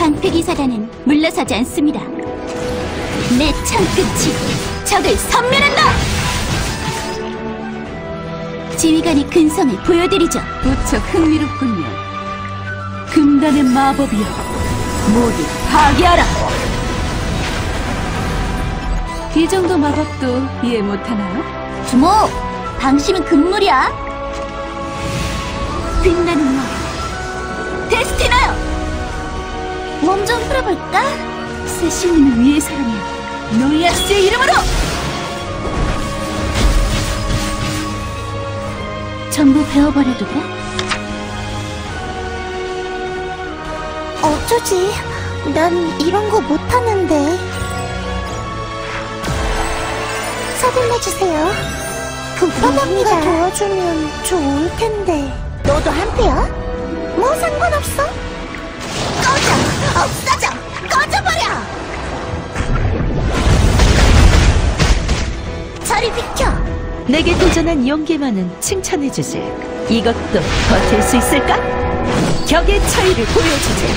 방패기사단은 물러서지 않습니다. 내 창끝이 적을 섬멸한다! 지휘관의 근성을 보여드리죠. 무척 흥미롭군요. 금단의 마법이여, 모두 파괴하라! 이 정도 마법도 이해 못하나요? 주모! 방심은 금물이야! 빛나는 너, 데스티나요! 몸 좀 풀어볼까? 세신님을 위해서라면 노이아스의 이름으로! 전부 베어버려도 돼? 어쩌지? 난 이런 거 못하는데. 서둘러주세요. 급합니다. 도와주면 좋을 텐데. 너도 한패야? 뭐 상관없어. 꺼져! 없어져! 꺼져버려! 저리 비켜! 내게 도전한 용기만은 칭찬해주지. 이것도 버틸 수 있을까? 격의 차이를 보여주지.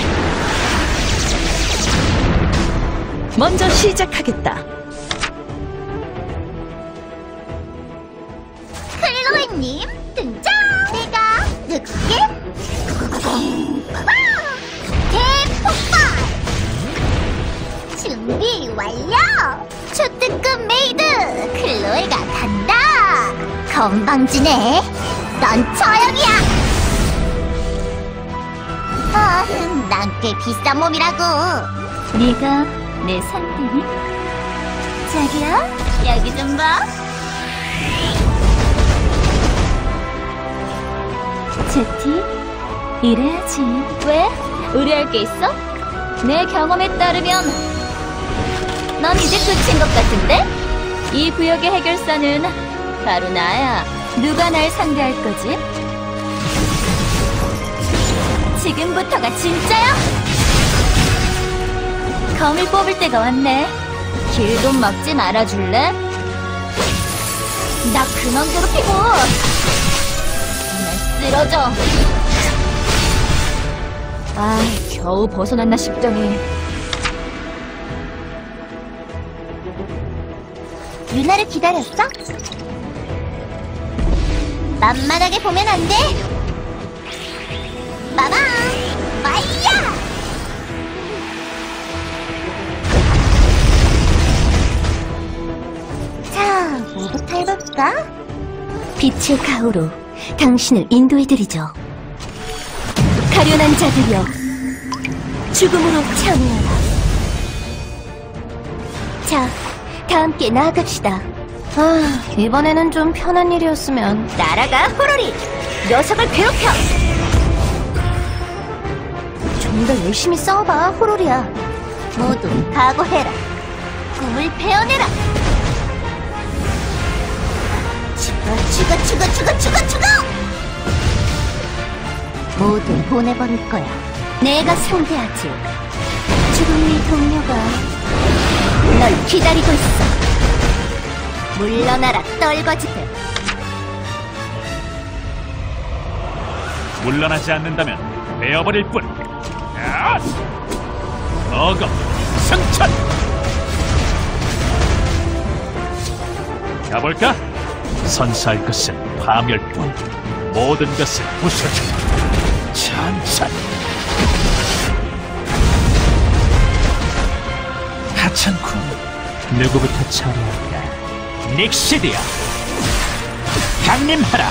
먼저 시작하겠다. 클로이님 등장! 내가 누구게? 대폭발! 준비 완료! 초특급 메이드 클로이가 간다! 건방지네. 넌 처형이야. 난 꽤 비싼 몸이라고. 네가 내 상대니? 자기야, 여기 좀 봐. 제티, 이래야지. 왜? 의뢰할 게 있어? 내 경험에 따르면 넌 이제 끝인 것 같은데? 이 구역의 해결사는 바로 나야. 누가 날 상대할 거지? 지금부터가 진짜야? 검을 뽑을 때가 왔네. 길 좀 막지 말아줄래? 나 그만 괴롭히고 날 쓰러져. 아, 겨우 벗어났나 싶더니. 유나를 기다렸어? 만만하게 보면 안 돼. 빠밤! 파이야! 자, 뭐부터 해볼까? 빛의 가호로 당신을 인도해드리죠. 가련한 자들이여, 죽음으로 참여하라. 자, 다 함께 나아갑시다. 이번에는 좀 편한 일이었으면. 날아가, 호로리! 녀석을 괴롭혀! 좀 더 열심히 싸워봐, 호로리야. 모두 각오해라. 꿈을 베어내라. 죽어! 모두 보내버릴 거야. 내가 상대하지. 죽음의 동료가 널 기다리고 있어. 물러나라, 떨거지들. 물러나지 않는다면 베어버릴 뿐. 어검 승천. 가볼까? 선사할 것은 파멸뿐. 모든 것을 부숴주마. 천천히. 하찮군. 누구부터 처리할까? 닉시디아, 강림하라.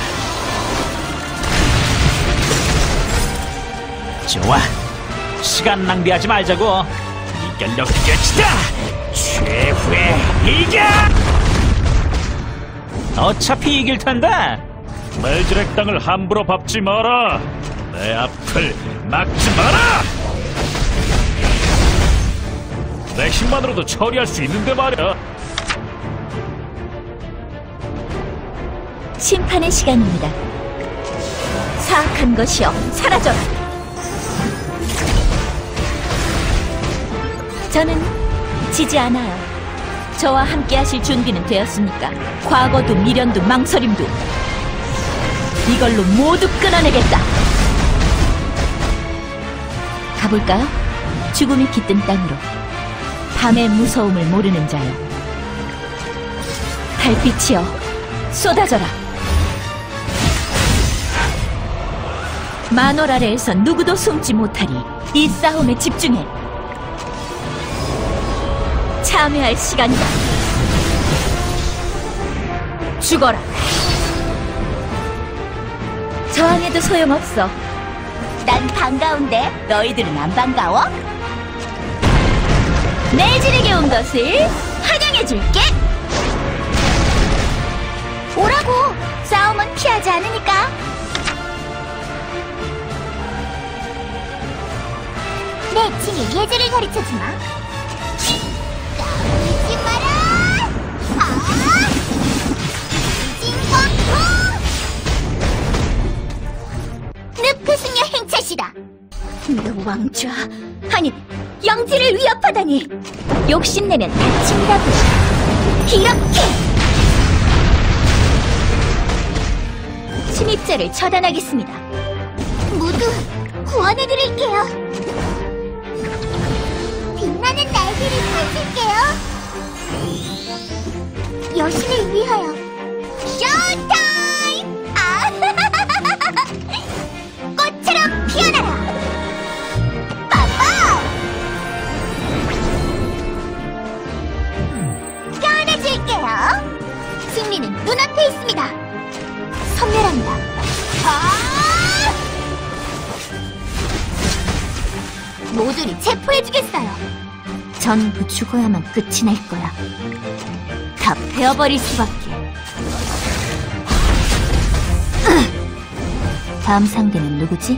좋아, 시간 낭비하지 말자고. 이걸로 끝이다. 최후의 이겨. 어차피 이길 텐데. 멜즈렉 땅을 함부로 밟지 마라. 내 앞을 막지 마라. 내 힘만으로도 처리할 수 있는데 말이야. 심판의 시간입니다. 사악한 것이여, 사라져라. 저는 지지 않아요. 저와 함께 하실 준비는 되었으니까. 과거도 미련도 망설임도 이걸로 모두 끊어내겠다. 가볼까요? 죽음이 깃든 땅으로 밤의 무서움을 모르는 자여, 달빛이여 쏟아져라. 만월 아래에서 누구도 숨지 못하리. 이 싸움에 집중해. 참여할 시간이다. 죽어라. 저항해도 소용없어. 난 반가운데 너희들은 안 반가워? 내지르게 온 것을 환영해줄게. 오라고. 싸움은 피하지 않으니까. 내 친히 예절을 가르쳐주마. 까불지 마라. 진공포. 늪크승려 행차시다. 너 왕좌, 아니 영지를 위협하다니. 욕심내면 다친다고. 이렇게 침입자를 처단하겠습니다. 모두 구원해드릴게요. 빛나는 날개를 펼칠게요. 여신을 위하여 쇼타임! 꽃처럼 피어나라. 빠빠! 껴안아줄게요. 승리는 눈앞에 있습니다. 선멸합니다. 모두를 체포해주겠어요. 전부 죽어야만 끝이 날 거야. 다 베어버릴 수밖에. 다음 상대는 누구지?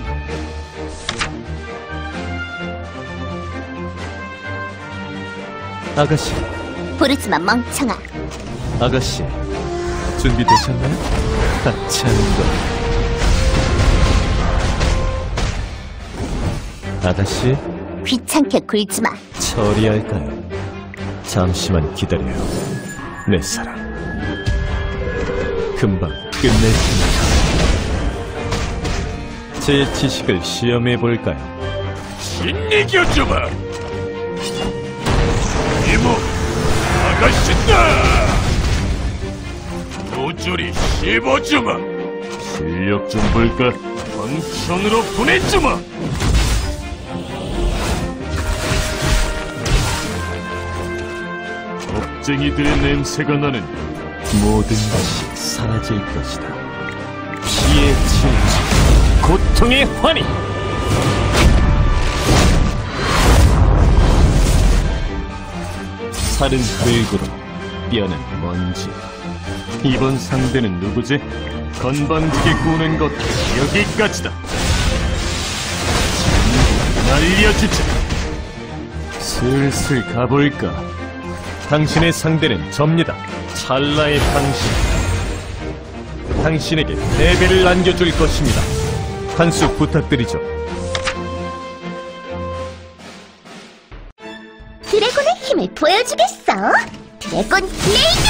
아가씨, 부르지마 멍청아. 아가씨, 준비되셨나요? 같이 하는 거. 아가씨, 귀찮게 굴지마. 처리할까요? 잠시만 기다려요, 내 사랑. 금방 끝낼 테니까. 제 지식을 시험해볼까요? 신이겨주마. 이모 아가씨다. 모조리 씹어주마. 실력 좀 볼까? 황천으로 보내주마. 겁쟁이들의 냄새가 나는 모든 것이 사라질 것이다. 피의 진실, 고통의 환희. 살은 흙으로, 뼈는 먼지. 이번 상대는 누구지? 건방지게 구는 것도 여기까지다. 날려주자. 슬슬 가볼까? 당신의 상대는 접니다. 찰나의 당신. 당신에게 패배를 안겨줄 것입니다. 한 수 부탁드리죠. 드래곤의 힘을 보여주겠어. 드래곤 블레이드!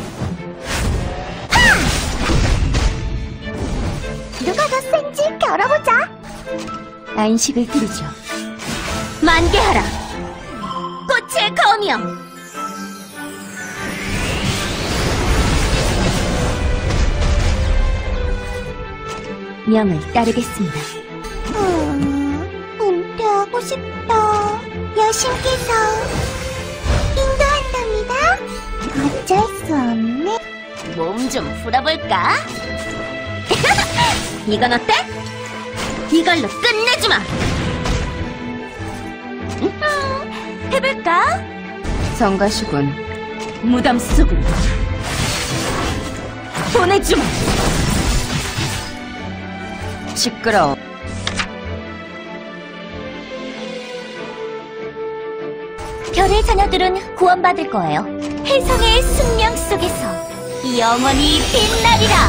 하! 누가 더 센지 겨뤄보자. 안식을 드리죠. 만개하라. 꽃의 검이여. 명을 따르겠습니다. 은퇴하고 싶다. 여신께서 인도한답니다. 어쩔 수 없네. 몸 좀 풀어볼까? 이건 어때? 이걸로 끝내주마. 해볼까? 성가시군. 무덤 속으로 보내주마. 시끄러워. 별의 자녀들은 구원받을 거예요. 혜성의 숙명 속에서 영원히 빛나리라.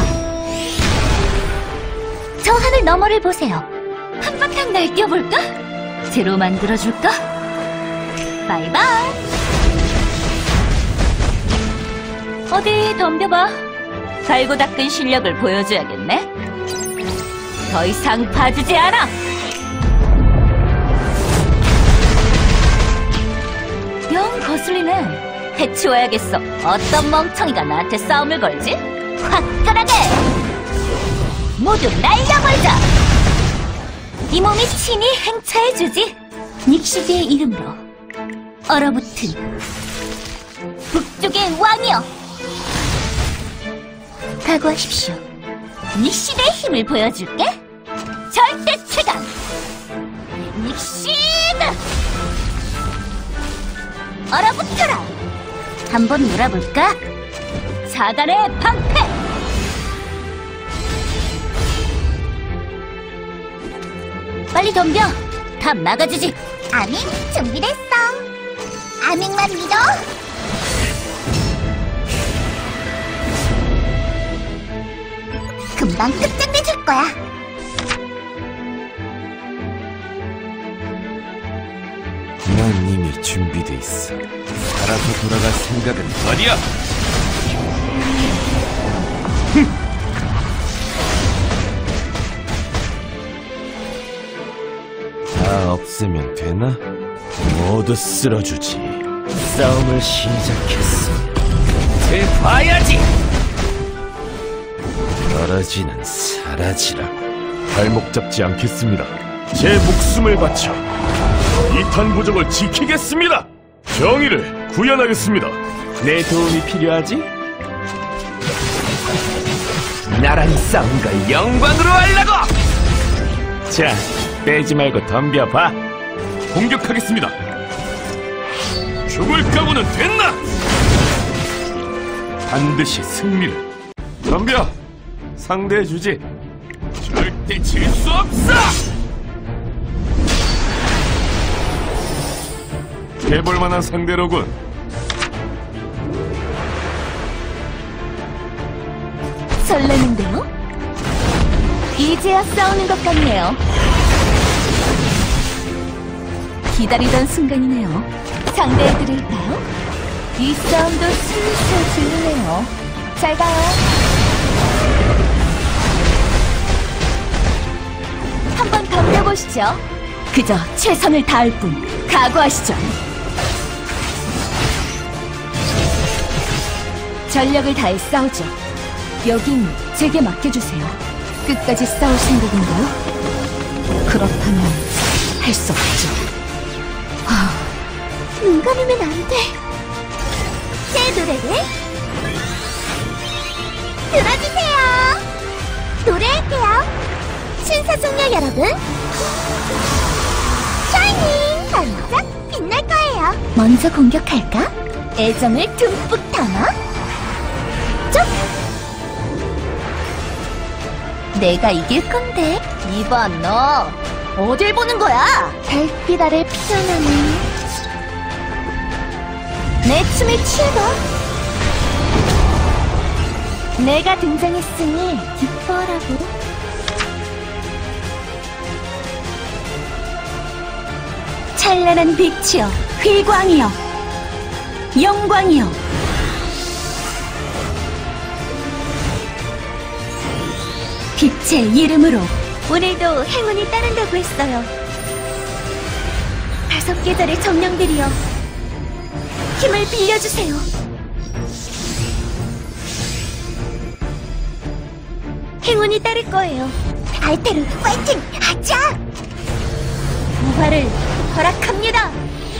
저 하늘 너머를 보세요. 한바탕 날뛰어볼까? 새로 만들어줄까? 바이바이. 어디 덤벼봐. 갈고 닦은 실력을 보여줘야겠네. 더 이상 봐주지 않아. 영 거슬리네. 해치워야겠어. 어떤 멍청이가 나한테 싸움을 걸지? 화끈하게! 모두 날려버리자! 이 몸이 친히 행차해주지. 닉시드의 이름으로 얼어붙은 북쪽의 왕이여, 각오하십시오. 닉시드의 힘을 보여줄게. 절대 최강 닉시드! 얼어붙어라! 한번 놀아볼까? 사단의 방패! 빨리 덤벼! 다 막아주지! 아밍 준비됐어. 아밍만 믿어. 금방 끝장내줄 거야. 난 이미 준비돼 있어. 살아서 돌아갈 생각은 어디야? 다 없애면 되나? 모두 쓸어주지. 싸움을 시작했어. 해봐야지. 떨어지는 사라지라. 발목 잡지 않겠습니다. 제 목숨을 바쳐 이탄 부족을 지키겠습니다. 정의를 구현하겠습니다. 내 도움이 필요하지? 나랑 싸운 걸 영광으로 하려고! 자, 빼지 말고 덤벼봐. 공격하겠습니다. 죽을 각오는 됐나? 반드시 승리를. 덤벼! 상대해주지. 절대 질 수 없어! 해볼만한 상대로군. 설레는데요? 이제야 싸우는 것 같네요. 기다리던 순간이네요. 상대해드릴까요? 이 싸움도 슬슬 질리네요. 잘 가요. 한번 덤벼보시죠. 그저 최선을 다할 뿐. 각오하시죠. 전력을 다해 싸우죠. 여긴 제게 맡겨주세요. 끝까지 싸울 생각인가요? 그렇다면 할 수 없죠. 눈 감으면 안 돼. 제 노래를 들어주세요. 노래할게요. 신사숙녀 여러분, 샤이닝 반짝 빛날 거예요. 먼저 공격할까? 애정을 듬뿍 담아. 쭉! 내가 이길 건데. 이봐, 너 어딜 보는 거야? 달빛 아래 피어나는 내 춤에 취해봐. 내가 등장했으니 기뻐하라고. 찬란한 빛이여, 휘광이여, 영광이여. 빛의 이름으로 오늘도 행운이 따른다고 했어요. 5계절의 정령들이여, 힘을 빌려주세요. 행운이 따를 거예요. 알테루 파이팅! 하자! 부활을 허락합니다.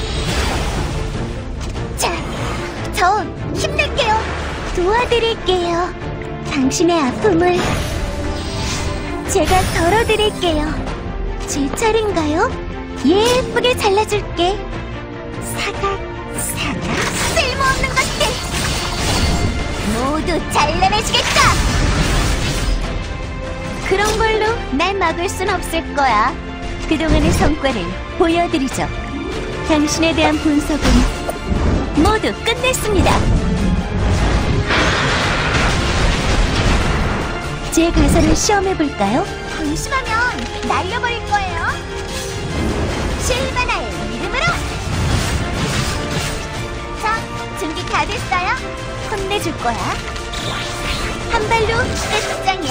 자, 저 힘낼게요. 도와드릴게요. 당신의 아픔을 제가 덜어드릴게요. 제 차례인가요? 예쁘게 잘라줄게. 사각 쓸모없는 것들 모두 잘라내시겠다. 그런 걸로 날 막을 순 없을 거야. 그동안의 성과를 보여드리죠. 당신에 대한 분석은 모두 끝냈습니다. 제 가사를 시험해볼까요? 방심하면 날려버릴 거예요. 실바나의 이름으로. 자, 준비 다 됐어요? 혼내줄 거야. 한 발로 끝장이야.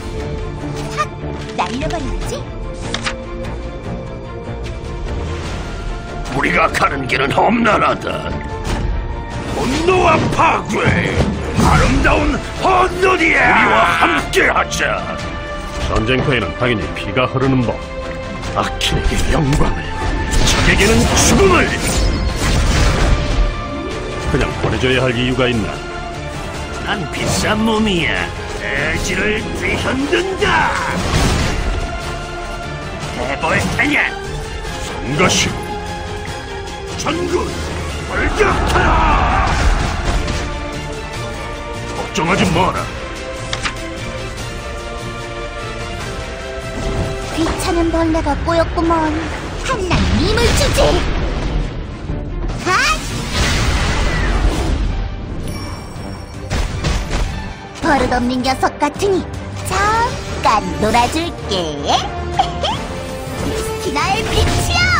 확 날려버려야지. 우리가 가는 길은 험난하다. 분노와 파괴, 아름다운 헌돈이야. 우리와 함께하자. 전쟁터에는 당연히 피가 흐르는 법. 악인에게 영광을, 적에게는 죽음을. 그냥 보내줘야 할 이유가 있나? 난 비싼 몸이야. 대지를 뒤흔든다. 해볼 테냐? 성가시 전군 돌격하라. 걱정하지 마라. 귀찮은 벌레가 꼬였구먼. 한낱 힘을 주지. 핫! 버릇없는 녀석 같으니 잠깐 놀아줄게. 스티나의 빛이야.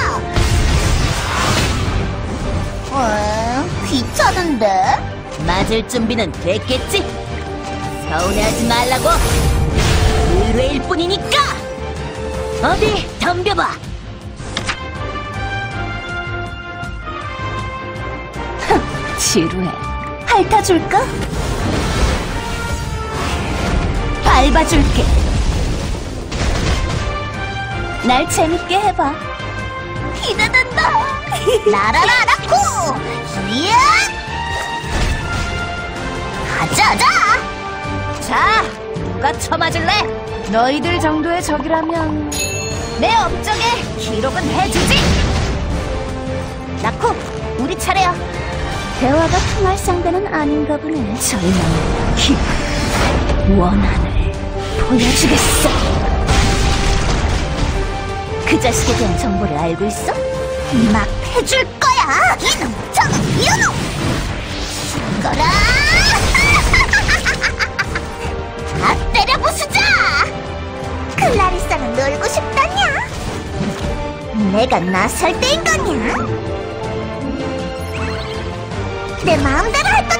귀찮은데? 맞을 준비는 됐겠지? 서운해하지 말라고. 의뢰일 뿐이니까. 어디 덤벼봐. 지루해. 핥아줄까? 밟아줄게. 날 재밌게 해봐. 기대된다. 라라라라코! 이야! 가자자! 자, 누가 쳐맞을래? 너희들 정도의 적이라면 내 업적에 기록은 해주지. 나코, 우리 차례야. 대화가 통할 상대는 아닌가 보네. 절망의 힘, 원한을 보여주겠어. 그 자식에 대한 정보를 알고 있어? 막 해줄 거야! 이놈, 저놈, 이놈! 죽어라! 다 때려 부수자! 클라리사는 놀고 싶다냐? 내가 나설 때인 거냐? 내 마음대로 할 거다!